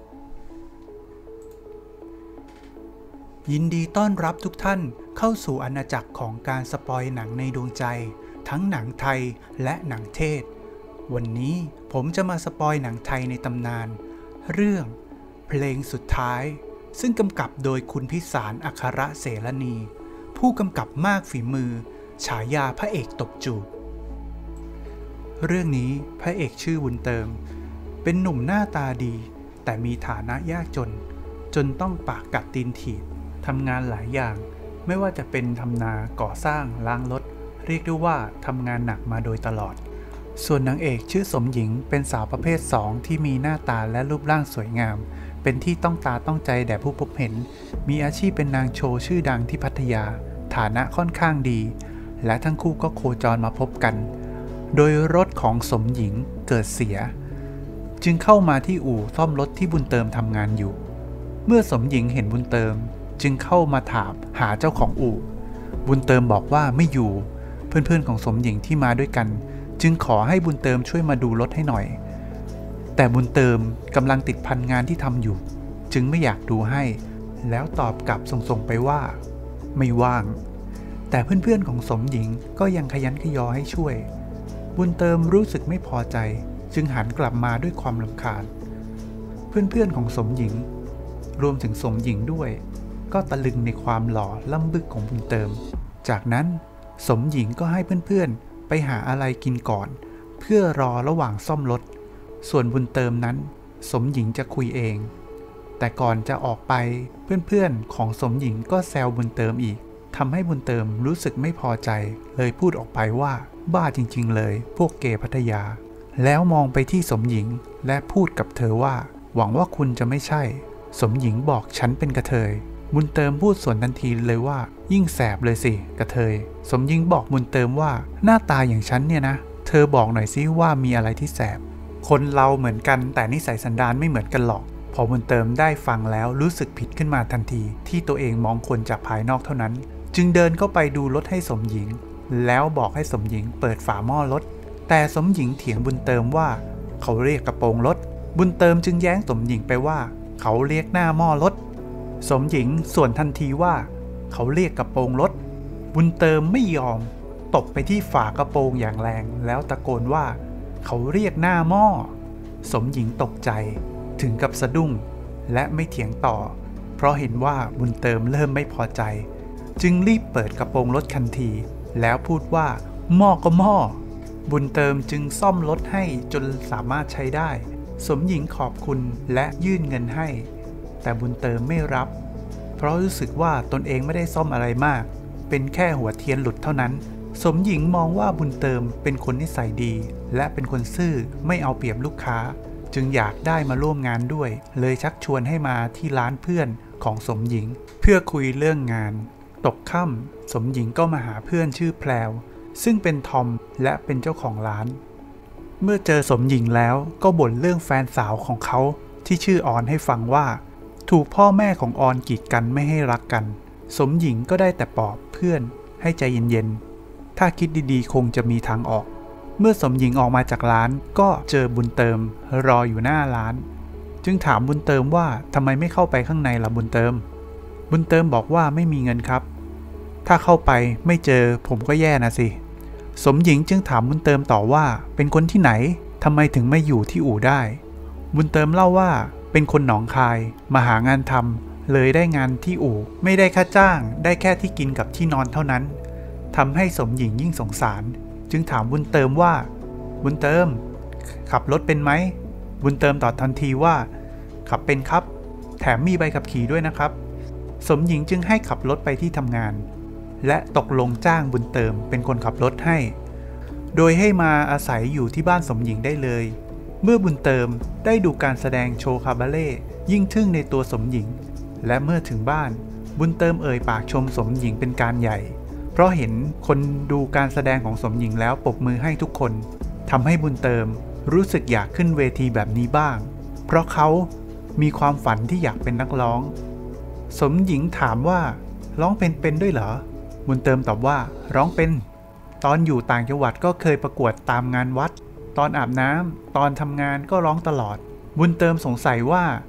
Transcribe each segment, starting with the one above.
ยินดีต้อนรับทุกท่านเข้าสู่อาณาจักรของการสปอยหนังในดวงใจทั้งหนังไทยและหนังเทศวันนี้ผมจะมาสปอยหนังไทยในตำนานเรื่องเพลงสุดท้ายซึ่งกำกับโดยคุณพิสารอัครเสรณีผู้กำกับมากฝีมือฉายาพระเอกตบจูบเรื่องนี้พระเอกชื่อบุญเติมเป็นหนุ่มหน้าตาดีแต่มีฐานะยากจนต้องปากกัดตีนถีบทำงานหลายอย่างไม่ว่าจะเป็นทำนาก่อสร้างล้างรถเรียกได้ว่าทำงานหนักมาโดยตลอดส่วนนางเอกชื่อสมหญิงเป็นสาวประเภท2ที่มีหน้าตาและรูปร่างสวยงามเป็นที่ต้องตาต้องใจแด่ผู้พบเห็นมีอาชีพเป็นนางโชว์ชื่อดังที่พัทยาฐานะค่อนข้างดีและทั้งคู่ก็โคจรมาพบกันโดยรถของสมหญิงเกิดเสียจึงเข้ามาที่อู่ซ่อมรถที่บุญเติมทำงานอยู่เมื่อสมหญิงเห็นบุญเติมจึงเข้ามาถามหาเจ้าของอู่บุญเติมบอกว่าไม่อยู่เพื่อนๆของสมหญิงที่มาด้วยกันจึงขอให้บุญเติมช่วยมาดูรถให้หน่อยแต่บุญเติมกำลังติดพันงานที่ทำอยู่จึงไม่อยากดูให้แล้วตอบกลับส่งไปว่าไม่ว่างแต่เพื่อนๆของสมหญิงก็ยังขยันขยอให้ช่วยบุญเติมรู้สึกไม่พอใจจึงหันกลับมาด้วยความรำคาญเพื่อนๆของสมหญิงรวมถึงสมหญิงด้วยก็ตะลึงในความหล่อล่ำบึกของบุญเติมจากนั้นสมหญิงก็ให้เพื่อนๆไปหาอะไรกินก่อนเพื่อรอระหว่างซ่อมรถส่วนบุญเติมนั้นสมหญิงจะคุยเองแต่ก่อนจะออกไปเพื่อนๆของสมหญิงก็แซวบุญเติมอีกทำให้บุญเติมรู้สึกไม่พอใจเลยพูดออกไปว่าบ้าจริงๆเลยพวกเกย์พัทยาแล้วมองไปที่สมหญิงและพูดกับเธอว่าหวังว่าคุณจะไม่ใช่สมหญิงบอกฉันเป็นกระเทยบุญเติมพูดสวนทันทีเลยว่ายิ่งแสบเลยสิกระเทยสมหญิงบอกบุญเติมว่าหน้าตาอย่างฉันเนี่ยนะเธอบอกหน่อยสิว่ามีอะไรที่แสบคนเราเหมือนกันแต่นิสัยสันดานไม่เหมือนกันหรอกพอบุญเติมได้ฟังแล้วรู้สึกผิดขึ้นมาทันทีที่ตัวเองมองคนจากภายนอกเท่านั้นจึงเดินเข้าไปดูรถให้สมหญิงแล้วบอกให้สมหญิงเปิดฝาหม้อรถแต่สมหญิงเถียงบุญเติมว่าเขาเรียกกระโปรงรถบุญเติมจึงแย้งสมหญิงไปว่าเขาเรียกหน้าหม้อรถสมหญิงส่วนทันทีว่าเขาเรียกกระโปรงรถบุญเติมไม่ยอมตบไปที่ฝากระโปรงอย่างแรงแล้วตะโกนว่าเขาเรียกหน้าหม้อสมหญิงตกใจถึงกับสะดุ้งและไม่เถียงต่อเพราะเห็นว่าบุญเติมเริ่มไม่พอใจจึงรีบเปิดกระโปรงรถทันทีแล้วพูดว่าหม้อก็หม้อบุญเติมจึงซ่อมรถให้จนสามารถใช้ได้สมหญิงขอบคุณและยื่นเงินให้แต่บุญเติมไม่รับเพราะรู้สึกว่าตนเองไม่ได้ซ่อมอะไรมากเป็นแค่หัวเทียนหลุดเท่านั้นสมหญิงมองว่าบุญเติมเป็นคนนิสัยดีและเป็นคนซื่อไม่เอาเปรียบลูกค้าจึงอยากได้มาร่วมงานด้วยเลยชักชวนให้มาที่ร้านเพื่อนของสมหญิงเพื่อคุยเรื่องงานตกค่ำสมหญิงก็มาหาเพื่อนชื่อแพรวซึ่งเป็นทอมและเป็นเจ้าของร้านเมื่อเจอสมหญิงแล้วก็บ่นเรื่องแฟนสาวของเขาที่ชื่อออนให้ฟังว่าถูกพ่อแม่ของออนกีดกันไม่ให้รักกันสมหญิงก็ได้แต่ปลอบเพื่อนให้ใจเย็นๆถ้าคิดดีๆคงจะมีทางออกเมื่อสมหญิงออกมาจากร้านก็เจอบุญเติมรออยู่หน้าร้านจึงถามบุญเติมว่าทำไมไม่เข้าไปข้างในล่ะบุญเติมบอกว่าไม่มีเงินครับถ้าเข้าไปไม่เจอผมก็แย่นะสิสมหญิงจึงถามบุญเติมต่อว่าเป็นคนที่ไหนทำไมถึงไม่อยู่ที่อู่ได้บุญเติมเล่าว่าเป็นคนหนองคายมาหางานทำเลยได้งานที่อู่ไม่ได้ค่าจ้างได้แค่ที่กินกับที่นอนเท่านั้นทำให้สมหญิงยิ่งสงสารจึงถามบุญเติมว่าบุญเติมขับรถเป็นไหมบุญเติมตอบทันทีว่าขับเป็นครับแถมมีใบขับขี่ด้วยนะครับสมหญิงจึงให้ขับรถไปที่ทำงานและตกลงจ้างบุญเติมเป็นคนขับรถให้โดยให้มาอาศัยอยู่ที่บ้านสมหญิงได้เลยเมื่อบุญเติมได้ดูการแสดงโชว์คาบาเล่ยิ่งทึ่งในตัวสมหญิงและเมื่อถึงบ้านบุญเติมเอ่ยปากชมสมหญิงเป็นการใหญ่เพราะเห็นคนดูการแสดงของสมหญิงแล้วปรบมือให้ทุกคนทำให้บุญเติมรู้สึกอยากขึ้นเวทีแบบนี้บ้างเพราะเขามีความฝันที่อยากเป็นนักร้องสมหญิงถามว่าร้องเป็นด้วยเหรอบุญเติมตอบว่าร้องเป็นตอนอยู่ต่างจังหวัดก็เคยประกวดตามงานวัดตอนอาบน้ำตอนทำงานก็ร้องตลอดบุญเติมสงสัยว่า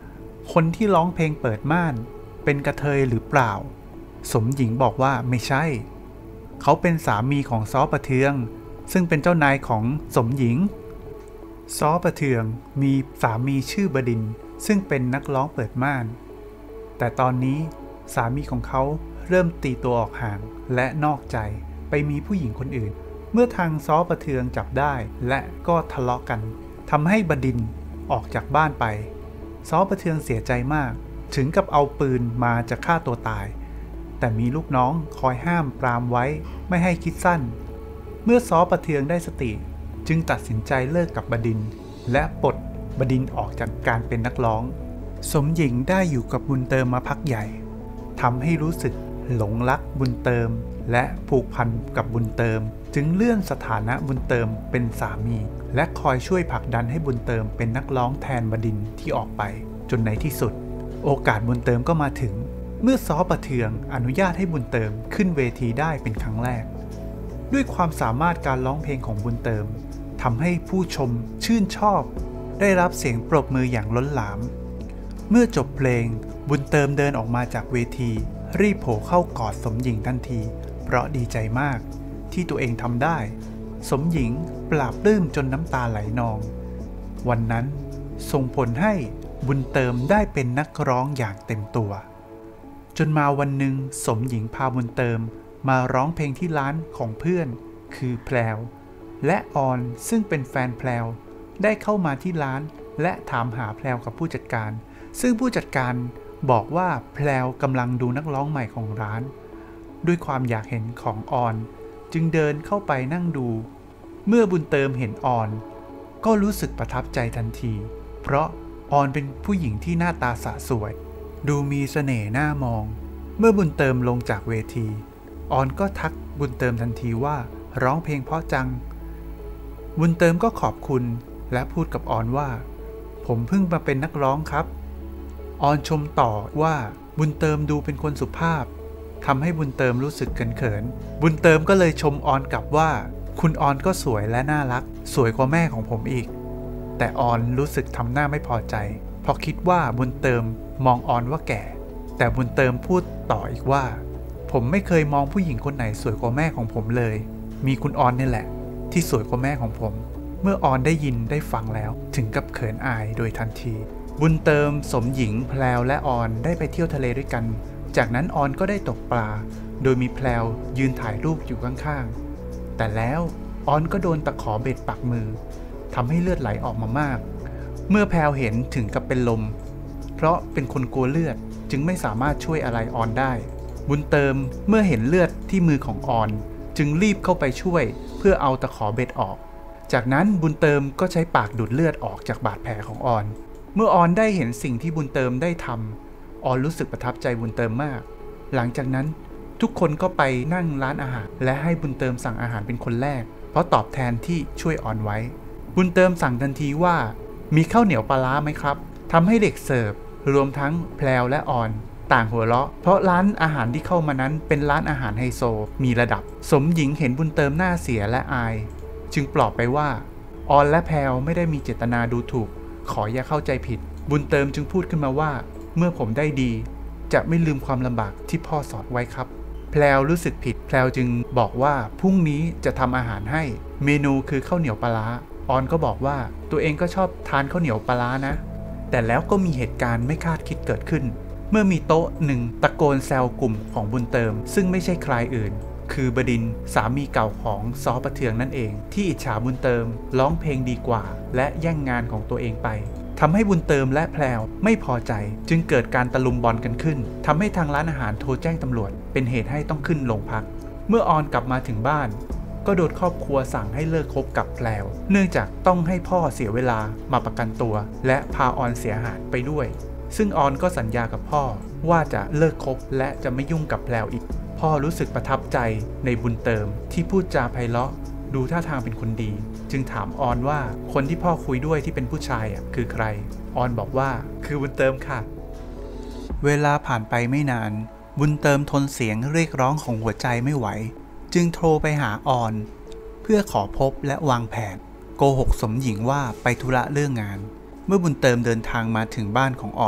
คนที่ร้องเพลงเปิดม่านเป็นกระเทยหรือเปล่าสมหญิงบอกว่าไม่ใช่เขาเป็นสามีของซ้อประเทืองซึ่งเป็นเจ้านายของสมหญิงซ้อประเทืองมีสามีชื่อบดินทร์ซึ่งเป็นนักร้องเปิดม่านแต่ตอนนี้สามีของเขาเริ่มตีตัวออกห่างและนอกใจไปมีผู้หญิงคนอื่นเมื่อทางซ้อประเทืองจับได้และก็ทะเลาะกันทำให้บดินทร์ออกจากบ้านไปซ้อประเทืองเสียใจมากถึงกับเอาปืนมาจะฆ่าตัวตายแต่มีลูกน้องคอยห้ามปรามไว้ไม่ให้คิดสั้นเมื่อซ้อประเทืองได้สติจึงตัดสินใจเลิกกับบดินทร์และปลดบดินทร์ออกจากการเป็นนักร้องสมหญิงได้อยู่กับบุญเติมมาพักใหญ่ทำให้รู้สึกหลงรักบุญเติมและผูกพันกับบุญเติมจึงเลื่อนสถานะบุญเติมเป็นสามีและคอยช่วยผลักดันให้บุญเติมเป็นนักร้องแทนบดินทร์ที่ออกไปจนในที่สุดโอกาสบุญเติมก็มาถึงเมื่อซ้อประเทืองอนุญาตให้บุญเติมขึ้นเวทีได้เป็นครั้งแรกด้วยความสามารถการร้องเพลงของบุญเติมทำให้ผู้ชมชื่นชอบได้รับเสียงปรบมืออย่างล้นหลามเมื่อจบเพลงบุญเติมเดินออกมาจากเวทีรีบโผล่เข้ากอดสมหญิงทันทีเพราะดีใจมากที่ตัวเองทำได้สมหญิงปลาบปลื้มจนน้ำตาไหลนองวันนั้นส่งผลให้บุญเติมได้เป็นนักร้องอย่างเต็มตัวจนมาวันหนึ่งสมหญิงพาบุญเติมมาร้องเพลงที่ร้านของเพื่อนคือแพรวและออนซึ่งเป็นแฟนแพรวได้เข้ามาที่ร้านและถามหาแพรวกับผู้จัดการซึ่งผู้จัดการบอกว่าแพรวกำลังดูนักร้องใหม่ของร้านด้วยความอยากเห็นของออนจึงเดินเข้าไปนั่งดูเมื่อบุญเติมเห็นออนก็รู้สึกประทับใจทันทีเพราะออนเป็นผู้หญิงที่หน้าตาสะสวยดูมีเสน่ห์น่ามองเมื่อบุญเติมลงจากเวทีออนก็ทักบุญเติมทันทีว่าร้องเพลงเพราะจังบุญเติมก็ขอบคุณและพูดกับออนว่าผมเพิ่งมาเป็นนักร้องครับออนชมต่อว่าบุญเติมดูเป็นคนสุภาพทำให้บุญเติมรู้สึกเขินบุญเติมก็เลยชมออนกลับว่าคุณออนก็สวยและน่ารักสวยกว่าแม่ของผมอีกแต่ออนรู้สึกทำหน้าไม่พอใจเพราะคิดว่าบุญเติมมองออนว่าแก่แต่บุญเติมพูดต่ออีกว่าผมไม่เคยมองผู้หญิงคนไหนสวยกว่าแม่ของผมเลยมีคุณออนนี่แหละที่สวยกว่าแม่ของผมเมื่อออนได้ยินได้ฟังแล้วถึงกับเขินอายโดยทันทีบุญเติมสมหญิงแพรวและออนได้ไปเที่ยวทะเลด้วยกันจากนั้นออนก็ได้ตกปลาโดยมีแพรวยืนถ่ายรูปอยู่ข้างๆแต่แล้วออนก็โดนตะขอเบ็ดปักมือทำให้เลือดไหลออกมามากเมื่อแพรวเห็นถึงกับเป็นลมเพราะเป็นคนกลัวเลือดจึงไม่สามารถช่วยอะไรออนได้บุญเติมเมื่อเห็นเลือดที่มือของออนจึงรีบเข้าไปช่วยเพื่อเอาตะขอเบ็ดออกจากนั้นบุญเติมก็ใช้ปากดูดเลือดออกจากบาดแผลของออนเมื่อออนได้เห็นสิ่งที่บุญเติมได้ทำออนรู้สึกประทับใจบุญเติมมากหลังจากนั้นทุกคนก็ไปนั่งร้านอาหารและให้บุญเติมสั่งอาหารเป็นคนแรกเพราะตอบแทนที่ช่วยออนไว้บุญเติมสั่งทันทีว่ามีข้าวเหนียวปลาร้าไหมครับทำให้เด็กเสิร์ฟรวมทั้งแพรวและออนต่างหัวเราะเพราะร้านอาหารที่เข้ามานั้นเป็นร้านอาหารไฮโซมีระดับสมหญิงเห็นบุญเติมหน้าเสียและอายจึงปลอบไปว่าออนและแพรวไม่ได้มีเจตนาดูถูกขออย่าเข้าใจผิดบุญเติมจึงพูดขึ้นมาว่าเมื่อผมได้ดีจะไม่ลืมความลำบากที่พ่อสอนไว้ครับแพรวรู้สึกผิดแพรวจึงบอกว่าพรุ่งนี้จะทำอาหารให้เมนูคือข้าวเหนียวปลาร้าออนก็บอกว่าตัวเองก็ชอบทานข้าวเหนียวปลาร้านะแต่แล้วก็มีเหตุการณ์ไม่คาดคิดเกิดขึ้นเมื่อมีโต๊ะหนึ่งตะโกนแซวกลุ่มของบุญเติมซึ่งไม่ใช่ใครอื่นคือบดินทร์สามีเก่าของซ้อประเทืองนั่นเองที่อิจฉาบุญเติมร้องเพลงดีกว่าและแย่งงานของตัวเองไปทำให้บุญเติมและแพรวไม่พอใจจึงเกิดการตะลุมบอลกันขึ้นทำให้ทางร้านอาหารโทรแจ้งตำรวจเป็นเหตุให้ต้องขึ้นโรงพักเมื่อออนกลับมาถึงบ้านก็โดนครอบครัวสั่งให้เลิกคบกับแพรวเนื่องจากต้องให้พ่อเสียเวลามาประกันตัวและพาออนเสียหายไปด้วยซึ่งออนก็สัญญากับพ่อว่าจะเลิกคบและจะไม่ยุ่งกับแพรวอีกพ่อรู้สึกประทับใจในบุญเติมที่พูดจาไพเราะดูท่าทางเป็นคนดีจึงถามออนว่าคนที่พ่อคุยด้วยที่เป็นผู้ชายคือใครออนบอกว่าคือบุญเติมค่ะเวลาผ่านไปไม่นานบุญเติมทนเสียงเรียกร้องของหัวใจไม่ไหวจึงโทรไปหาออนเพื่อขอพบและวางแผนโกหกสมหญิงว่าไปธุระเรื่องงานเมื่อบุญเติมเดินทางมาถึงบ้านของออน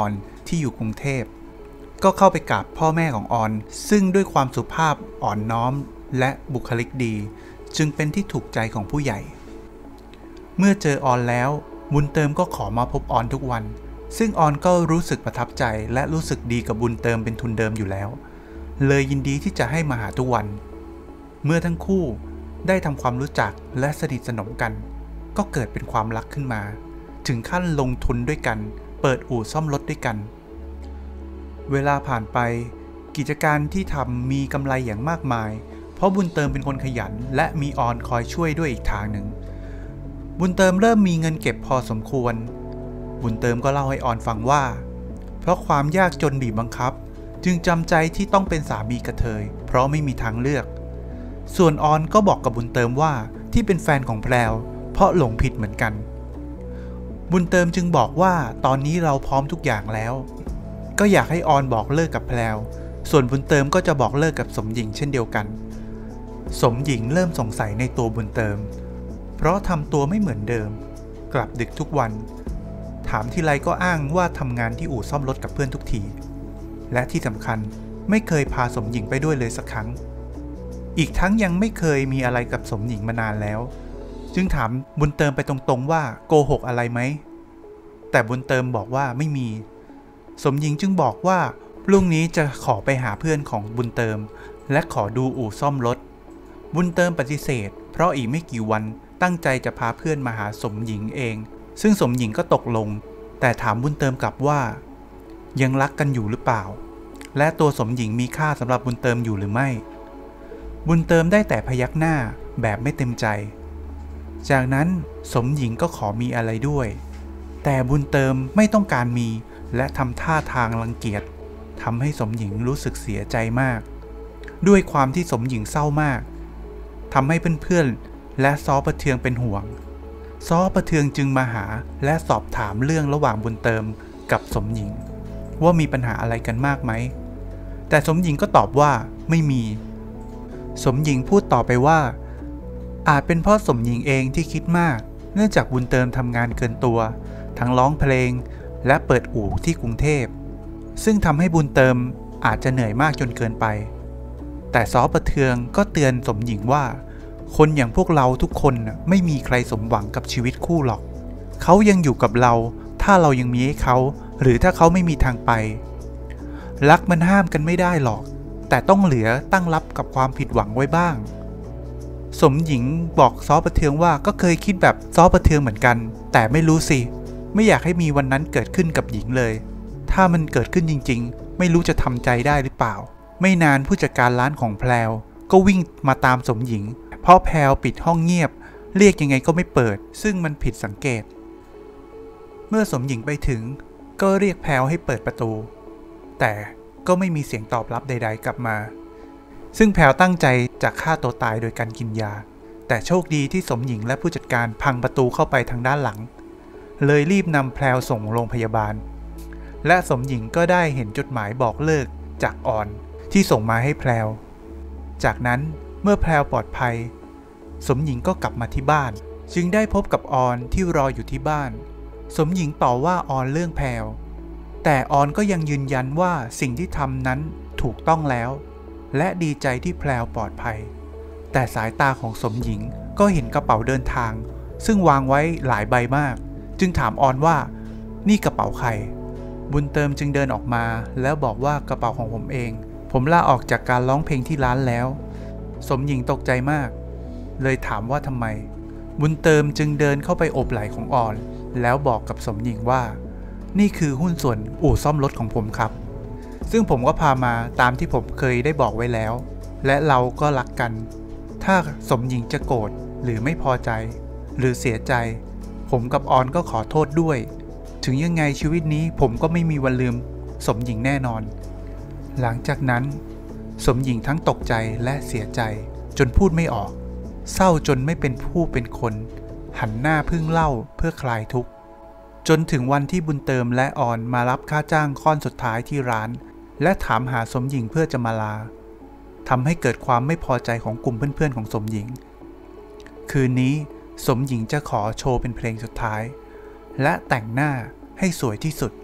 ที่อยู่กรุงเทพก็เข้าไปกราบพ่อแม่ของออนซึ่งด้วยความสุภาพอ่อนน้อมและบุคลิกดีจึงเป็นที่ถูกใจของผู้ใหญ่เมื่อเจอออนแล้วบุญเติมก็ขอมาพบออนทุกวันซึ่งออนก็รู้สึกประทับใจและรู้สึกดีกับบุญเติมเป็นทุนเดิมอยู่แล้วเลยยินดีที่จะให้มาหาทุกวันเมื่อทั้งคู่ได้ทำความรู้จักและสนิทสนมกันก็เกิดเป็นความรักขึ้นมาถึงขั้นลงทุนด้วยกันเปิดอู่ซ่อมรถด้วยกันเวลาผ่านไปกิจการที่ทำมีกำไรอย่างมากมายเพราะบุญเติมเป็นคนขยันและมีออนคอยช่วยด้วยอีกทางหนึ่งบุญเติมเริ่มมีเงินเก็บพอสมควรบุญเติมก็เล่าให้ออนฟังว่าเพราะความยากจนบีบบังคับจึงจำใจที่ต้องเป็นสามีกระเทยเพราะไม่มีทางเลือกส่วนออนก็บอกกับบุญเติมว่าที่เป็นแฟนของแพรวเพราะหลงผิดเหมือนกันบุญเติมจึงบอกว่าตอนนี้เราพร้อมทุกอย่างแล้วก็อยากให้ออนบอกเลิกกับแพรวส่วนบุญเติมก็จะบอกเลิกกับสมหญิงเช่นเดียวกันสมหญิงเริ่มสงสัยในตัวบุญเติมเพราะทำตัวไม่เหมือนเดิมกลับดึกทุกวันถามทีไรก็อ้างว่าทำงานที่อู่ซ่อมรถกับเพื่อนทุกทีและที่สำคัญไม่เคยพาสมหญิงไปด้วยเลยสักครั้งอีกทั้งยังไม่เคยมีอะไรกับสมหญิงมานานแล้วจึงถามบุญเติมไปตรงๆว่าโกหกอะไรไหมแต่บุญเติมบอกว่าไม่มีสมหญิงจึงบอกว่าพรุ่งนี้จะขอไปหาเพื่อนของบุญเติมและขอดูอู่ซ่อมรถบุญเติมปฏิเสธเพราะอีกไม่กี่วันตั้งใจจะพาเพื่อนมาหาสมหญิงเองซึ่งสมหญิงก็ตกลงแต่ถามบุญเติมกลับว่ายังรักกันอยู่หรือเปล่าและตัวสมหญิงมีค่าสำหรับบุญเติมอยู่หรือไม่บุญเติมได้แต่พยักหน้าแบบไม่เต็มใจจากนั้นสมหญิงก็ขอมีอะไรด้วยแต่บุญเติมไม่ต้องการมีและทำท่าทางรังเกียจทำให้สมหญิงรู้สึกเสียใจมากด้วยความที่สมหญิงเศร้ามากทำให้เพื่อนๆและซ้อประเทืองเป็นห่วงซ้อประเทืองจึงมาหาและสอบถามเรื่องระหว่างบุญเติมกับสมหญิงว่ามีปัญหาอะไรกันมากไหมแต่สมหญิงก็ตอบว่าไม่มีสมหญิงพูดต่อไปว่าอาจเป็นเพราะสมหญิงเองที่คิดมากเนื่องจากบุญเติมทำงานเกินตัวทั้งร้องเพลงและเปิดอู่ที่กรุงเทพซึ่งทำให้บุญเติมอาจจะเหนื่อยมากจนเกินไปแต่ซ้อประเทืองก็เตือนสมหญิงว่าคนอย่างพวกเราทุกคนไม่มีใครสมหวังกับชีวิตคู่หรอกเขายังอยู่กับเราถ้าเรายังมีให้เขาหรือถ้าเขาไม่มีทางไปรักมันห้ามกันไม่ได้หรอกแต่ต้องเหลือตั้งรับกับความผิดหวังไว้บ้างสมหญิงบอกซ้อประเทืองว่าก็เคยคิดแบบซ้อประเทืองเหมือนกันแต่ไม่รู้สิไม่อยากให้มีวันนั้นเกิดขึ้นกับหญิงเลยถ้ามันเกิดขึ้นจริงๆไม่รู้จะทำใจได้หรือเปล่าไม่นานผู้จัดการร้านของแพรวก็วิ่งมาตามสมหญิงเพราะแพรวปิดห้องเงียบเรียกยังไงก็ไม่เปิดซึ่งมันผิดสังเกตเมื่อสมหญิงไปถึงก็เรียกแพรวให้เปิดประตูแต่ก็ไม่มีเสียงตอบรับใดๆกลับมาซึ่งแพรวตั้งใจจะฆ่าตัวตายโดยการกินยาแต่โชคดีที่สมหญิงและผู้จัดการพังประตูเข้าไปทางด้านหลังเลยรีบนำแพรวส่งโรงพยาบาลและสมหญิงก็ได้เห็นจดหมายบอกเลิกจากออนที่ส่งมาให้แพรวจากนั้นเมื่อแพรวปลอดภัยสมหญิงก็กลับมาที่บ้านจึงได้พบกับออนที่รออยู่ที่บ้านสมหญิงต่อว่าออนเรื่องแพรวแต่ออนก็ยังยืนยันว่าสิ่งที่ทำนั้นถูกต้องแล้วและดีใจที่แพรวปลอดภัยแต่สายตาของสมหญิงก็เห็นกระเป๋าเดินทางซึ่งวางไว้หลายใบมากจึงถามออนว่านี่กระเป๋าใครบุญเติมจึงเดินออกมาแล้วบอกว่ากระเป๋าของผมเองผมลาออกจากการร้องเพลงที่ร้านแล้วสมหญิงตกใจมากเลยถามว่าทำไมบุญเติมจึงเดินเข้าไปโอบไหล่ของออนแล้วบอกกับสมหญิงว่านี่คือหุ้นส่วนอู่ซ่อมรถของผมครับซึ่งผมก็พามาตามที่ผมเคยได้บอกไว้แล้วและเราก็รักกันถ้าสมหญิงจะโกรธหรือไม่พอใจหรือเสียใจผมกับออนก็ขอโทษด้วยถึงยังไงชีวิตนี้ผมก็ไม่มีวันลืมสมหญิงแน่นอนหลังจากนั้นสมหญิงทั้งตกใจและเสียใจจนพูดไม่ออกเศร้าจนไม่เป็นผู้เป็นคนหันหน้าพึ่งเหล้าเพื่อคลายทุกข์จนถึงวันที่บุญเติมและออนมารับค่าจ้างค่อนสุดท้ายที่ร้านและถามหาสมหญิงเพื่อจะมาลาทำให้เกิดความไม่พอใจของกลุ่มเพื่อนๆของสมหญิงคืนนี้สมหญิงจะขอโชว์เป็นเพลงสุดท้ายและแต่งหน้าให้สวยที่สุด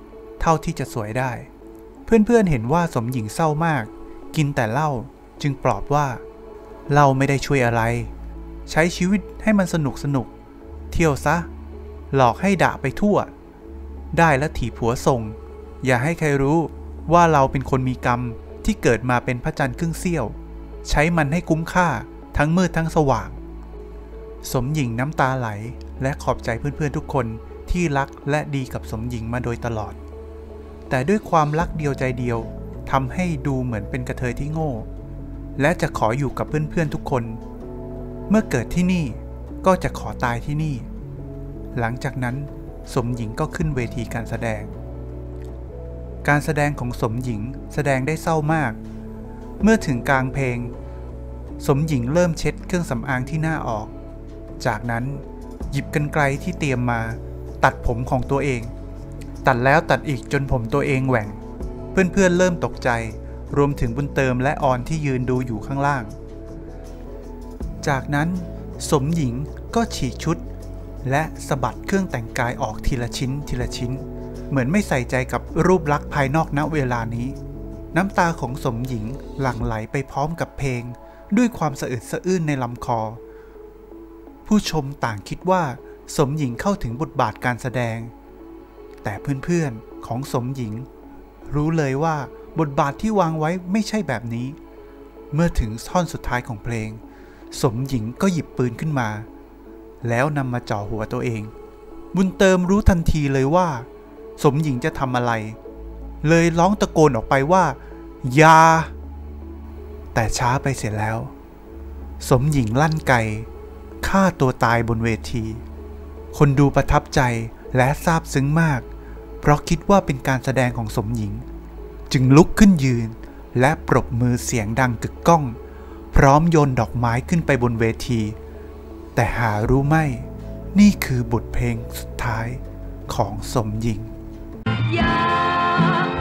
เท่าที่จะสวยได้เพื่อนๆเห็นว่าสมหญิงเศร้ามากกินแต่เหล้าจึงปลอบว่าเหล้าไม่ได้ช่วยอะไรใช้ชีวิตให้มันสนุกเที่ยวซะหลอกให้ด่าไปทั่วได้แล้วถีบผัวส่งอย่าให้ใครรู้ว่าเราเป็นคนมีกรรมที่เกิดมาเป็นพระจันทร์ครึ่งเสี้ยวใช้มันให้คุ้มค่าทั้งมืดทั้งสว่างสมหญิงน้ำตาไหลและขอบใจเพื่อนๆทุกคนที่รักและดีกับสมหญิงมาโดยตลอดแต่ด้วยความรักเดียวใจเดียวทำให้ดูเหมือนเป็นกระเทยที่โง่และจะขออยู่กับเพื่อนๆทุกคนเมื่อเกิดที่นี่ก็จะขอตายที่นี่หลังจากนั้นสมหญิงก็ขึ้นเวทีการแสดงของสมหญิงแสดงได้เศร้ามากเมื่อถึงกลางเพลงสมหญิงเริ่มเช็ดเครื่องสำอางที่หน้าออกจากนั้นหยิบกรรไกรที่เตรียมมาตัดผมของตัวเองตัดแล้วตัดอีกจนผมตัวเองแหว่งเพื่อนๆเริ่มตกใจรวมถึงบุญเติมและออนที่ยืนดูอยู่ข้างล่างจากนั้นสมหญิงก็ฉีกชุดและสะบัดเครื่องแต่งกายออกทีละชิ้นเหมือนไม่ใส่ใจกับรูปลักษณ์ภายนอกณเวลานี้น้ำตาของสมหญิงหลั่งไหลไปพร้อมกับเพลงด้วยความสะอึดสะอื้นในลำคอผู้ชมต่างคิดว่าสมหญิงเข้าถึงบทบาทการแสดงแต่เพื่อนๆของสมหญิงรู้เลยว่าบทบาทที่วางไว้ไม่ใช่แบบนี้เมื่อถึงท่อนสุดท้ายของเพลงสมหญิงก็หยิบปืนขึ้นมาแล้วนำมาจ่อหัวตัวเองบุญเติมรู้ทันทีเลยว่าสมหญิงจะทำอะไรเลยร้องตะโกนออกไปว่าอย่าแต่ช้าไปเสียแล้วสมหญิงลั่นไกฆ่าตัวตายบนเวทีคนดูประทับใจและซาบซึ้งมากเพราะคิดว่าเป็นการแสดงของสมหญิงจึงลุกขึ้นยืนและปรบมือเสียงดังกึกก้องพร้อมโยนดอกไม้ขึ้นไปบนเวทีแต่หารู้ไม่นี่คือบทเพลงสุดท้ายของสมหญิง